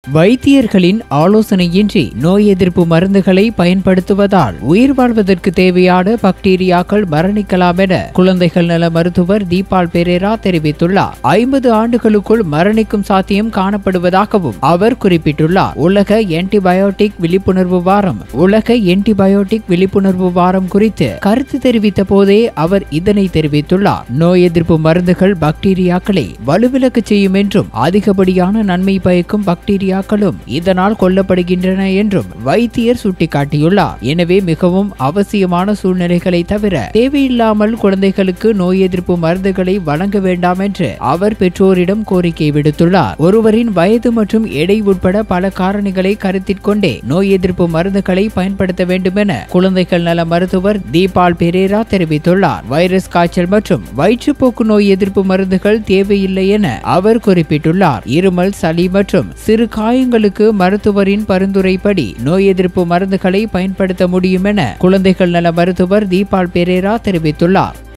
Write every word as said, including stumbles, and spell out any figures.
வைத்தியர்களின் ஆலோசனையின்றி நோய் எதிர்ப்பு மருந்துகளை பயன்படுத்துவதால் உயிர் வாழ்வதற்கு தேவையான பாக்டீரியாக்கள் மரணிக்கலாம் என குழந்தைகள் நல மருத்துவர் தீபால் பெரேரா தெரிவித்துள்ளார். ஐம்பது ஆண்டுகளுக்குள் மரணிக்கும் சாத்தியம் காணப்படுவதாகவும் அவர் குறிப்பிட்டுள்ளார். உலக ஆன்டிபயோட்டிக் விழிப்புணர்வு வாரம் உலக ஆன்டிபயோட்டிக் விழிப்புணர்வு வாரம் குறித்து கருத்து தெரிவித்த போதே அவர் இதனை தெரிவித்துள்ளார். நோய் எதிர்ப்பு மருந்துகள் பாக்டீரியாக்களை வலுவிழக்க செய்யும் என்றும் அதிகப்படியான நன்மை பயக்கும் பாக்டீரியா இதனால் கொல்லப்படுகின்றன என்றும் வைத்தியர் சுட்டிக்காட்டியுள்ளார். எனவே மிகவும் அவசியமான சூழ்நிலைகளை தவிர தேவையில்லாமல் குழந்தைகளுக்கு நோய் எதிர்ப்பு மருந்துகளை வழங்க வேண்டாம் என்று அவர் பெற்றோரிடம் கோரிக்கை விடுத்துள்ளார். ஒருவரின் வயது மற்றும் எடை உட்பட பல காரணிகளை கருத்தில் கொண்டே நோய் எதிர்ப்பு மருந்துகளை பயன்படுத்த வேண்டும் என குழந்தைகள் நல மருத்துவர் தீபால் பெரேரா தெரிவித்துள்ளார். வைரஸ் காய்ச்சல் மற்றும் வயிற்றுப்போக்கு நோய் எதிர்ப்பு மருந்துகள் தேவையில்லை என அவர் குறிப்பிட்டுள்ளார். இருமல், சளி மற்றும் சிறு காயங்களுக்கு மருத்துவரின் பரிந்துரைப்படி நோய் எதிர்ப்பு மருந்துகளை பயன்படுத்த முடியும் என குழந்தைகள் நல மருத்துவர் தீபால் பெரேரா தெரிவித்துள்ளார்.